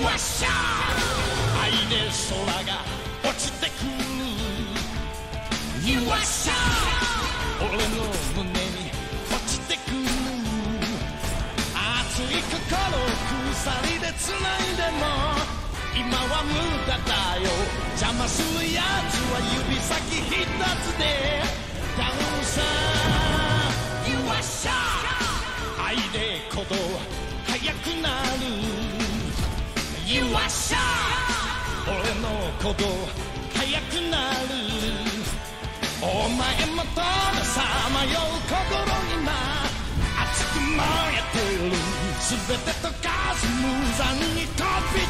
わっしゃ愛で空が落ちてくる You わっしゃ俺の胸に落ちてくる熱い心鎖で繋いでも今は無駄だよ邪魔するやつは指先一つでダウンさ You わっしゃ愛で鼓動速くなる You わっしゃ俺の鼓動速くなるお前もとのさまよう心今熱く燃えてる全て溶かす無残に飛び